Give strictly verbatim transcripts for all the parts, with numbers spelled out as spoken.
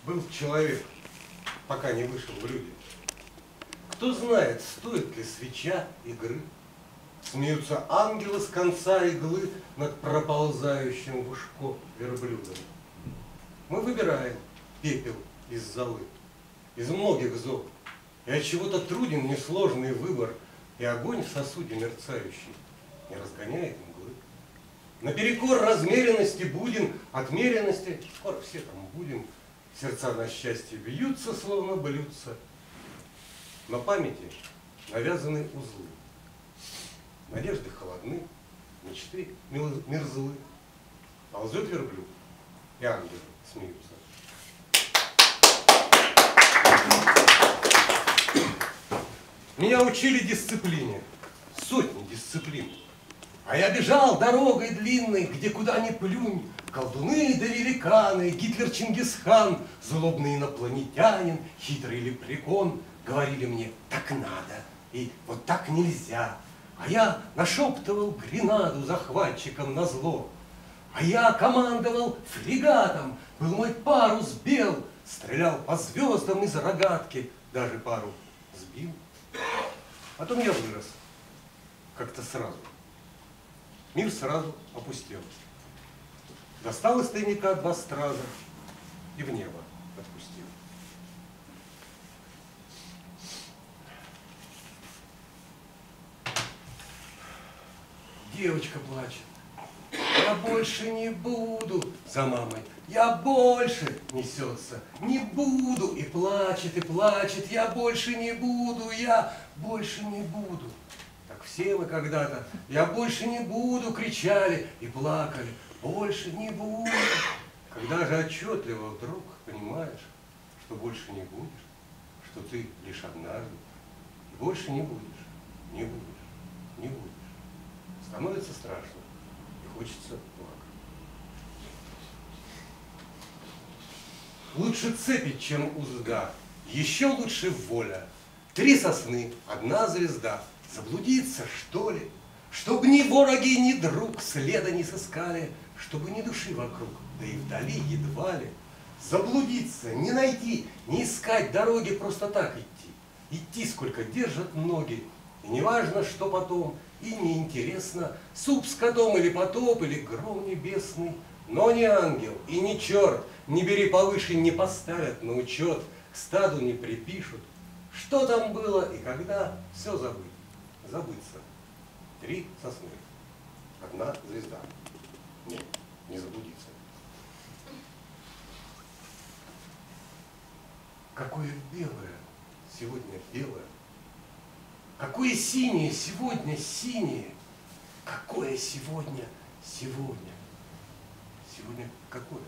Был человек, пока не вышел в люди. Кто знает, стоит ли свеча игры? Смеются ангелы с конца иглы над проползающим в ушко верблюдом. Мы выбираем пепел из золы, из многих зол. И от чего-то труден несложный выбор, и огонь в сосуде мерцающий не разгоняет мглы. Наперекор размеренности будем, отмеренности, скоро все там будем, сердца на счастье бьются, словно блюдца. На памяти навязаны узлы. Надежды холодны, мечты мерзлы. Ползет верблюд, и ангелы смеются. Меня учили дисциплине, сотни дисциплин. А я бежал дорогой длинной, где куда ни плюнь. Колдуны да великаны, Гитлер-Чингисхан, злобный инопланетянин, хитрый лепрекон говорили мне: так надо и вот так нельзя. А я нашептывал гренаду захватчикам назло. А я командовал фрегатом, был мой парус бел, стрелял по звездам из рогатки, даже пару сбил. Потом я вырос, как-то сразу. Мир сразу опустел. Достал из тайника два страза и в небо отпустил. Девочка плачет. Я больше не буду за мамой. Я больше несется. Не буду. И плачет, и плачет. Я больше не буду. Я больше не буду. Так все мы когда-то. Я больше не буду. Кричали и плакали. Больше не буду. Когда же отчетливо вдруг понимаешь, что больше не будешь, что ты лишь однажды, и больше не будешь, не будешь, не будешь. Становится страшно. Хочется плакать. Лучше цепи, чем узда, еще лучше воля. Три сосны, одна звезда. Заблудиться, что ли? Чтоб ни вороги, ни друг следа не сыскали, чтобы ни души вокруг, да и вдали едва ли. Заблудиться, не найти, не искать дороги, просто так идти. Идти, сколько держат ноги, и неважно, что потом, и неинтересно, суп с котом или потоп, или гром небесный. Но ни ангел и ни черт, не бери повыше, не поставят на учет, к стаду не припишут. Что там было и когда, все забыть, забыться. Три сосны, одна звезда. Нет, не заблудиться. Какое белое сегодня белое. Какое синее сегодня синее. Какое сегодня сегодня. Сегодня какое?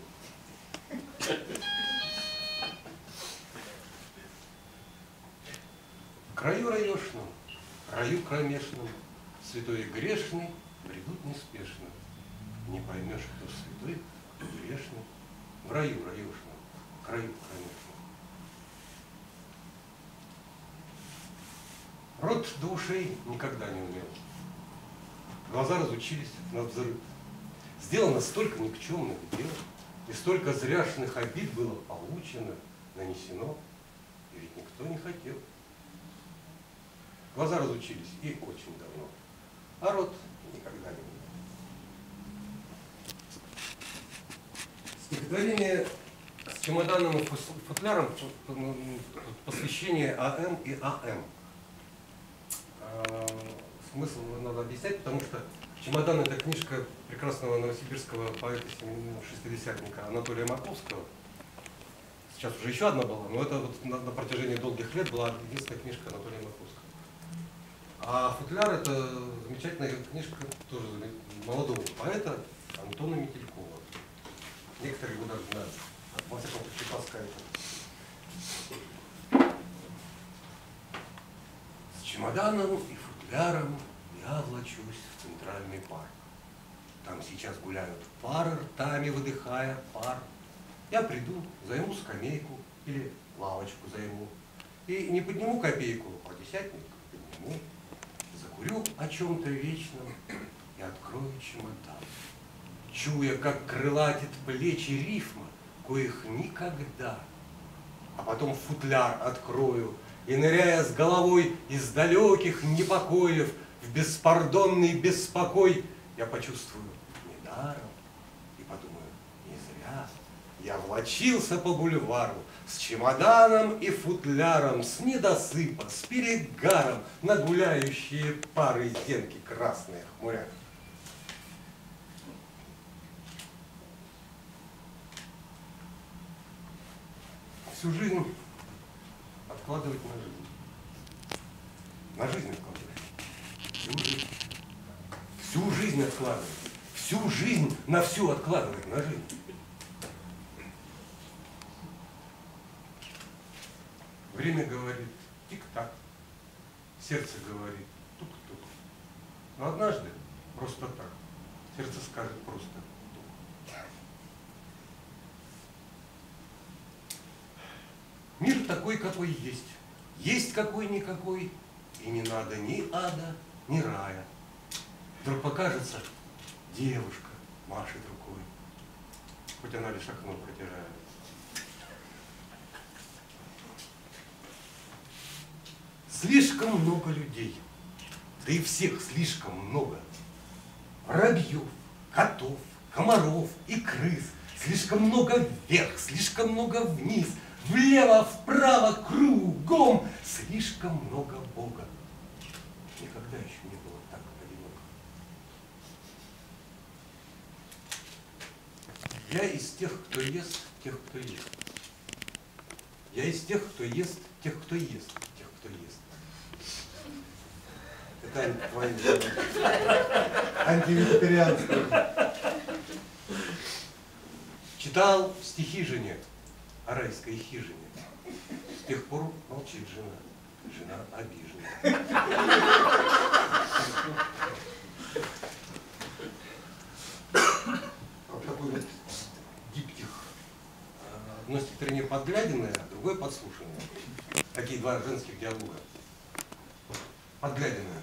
В краю раешном, раю кромешном, святой и грешный бредут неспешно. Не поймешь, кто святой, кто грешный. В раю раешном, в краю кромешном. Рот до ушей никогда не умел. Глаза разучились на взрыв. Сделано столько никчемных дел, и столько зряшных обид было получено, нанесено, и ведь никто не хотел. Глаза разучились и очень давно, а рот никогда не умел. Стихотворение с чемоданом и футляром, посвящение А М и А М. Смысл надо объяснять, потому что «Чемодан» — это книжка прекрасного новосибирского поэта шестидесятника Анатолия Маковского. Сейчас уже еще одна была, но это вот на, на протяжении долгих лет была единственная книжка Анатолия Маковского. А «Футляр» — это замечательная книжка тоже молодого поэта Антона Метелькова. Некоторые его даже знают. Во всяком случае, по скайпу. С чемоданом и футляром я влачусь в Центральный парк. Там сейчас гуляют пары, ртами выдыхая пар. Я приду, займу скамейку или лавочку займу. И не подниму копейку, а десятник подниму. Закурю о чем-то вечном и открою чемодан. Чуя, как крылатит плечи рифма, коих никогда а потом футляр открою, и, ныряя с головой из далеких непокоев в беспардонный беспокой, я почувствую недаром и подумаю, не зря я влачился по бульвару с чемоданом и футляром, с недосыпа, с перегаром на гуляющие пары зенки красные хмурят. Всю жизнь откладывать на жизнь. На жизнь откладывать. Всю жизнь. Всю жизнь откладывать. Всю жизнь на всю откладывать на жизнь. Время говорит тик-так. Сердце говорит тук-тук. Но однажды просто так. Сердце скажет просто тук. Мир такой, какой есть. Есть какой-никакой, и не надо ни ада, ни рая. Вдруг покажется, девушка машет рукой, хоть она лишь окно протирает. Слишком много людей, да и всех слишком много. Воробьев, котов, комаров и крыс. Слишком много вверх, слишком много вниз. Влево, вправо, кругом, слишком много Бога. Никогда еще не было так одиноко. Я из тех, кто ест, тех, кто ест. Я из тех, кто ест, тех, кто ест, тех, кто ест. Это твои антивегетарианские. Читал стихи жене о райской хижине. С тех пор молчит жена. Жена обижена. Вот такой вот диптих. Одно стихотворение подгляденное, а другое подслушанное. Такие два женских диалога. Подгляденное.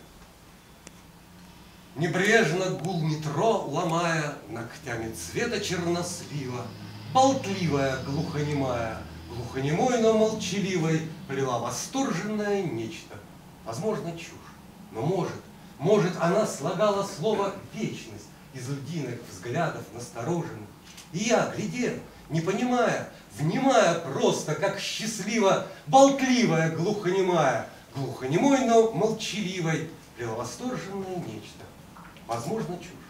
Небрежно гул метро, ломая ногтями цвета чернослива, болтливая, глухонемая, глухонемой, но молчаливой, плела восторженное нечто. Возможно, чушь, но может, может, она слагала слово «вечность» из льдиных взглядов настороженных. И я глядел, не понимая, внимая просто, как счастливо, болтливая, глухонемая, глухонемой, но молчаливой, плела восторженное нечто. Возможно, чушь.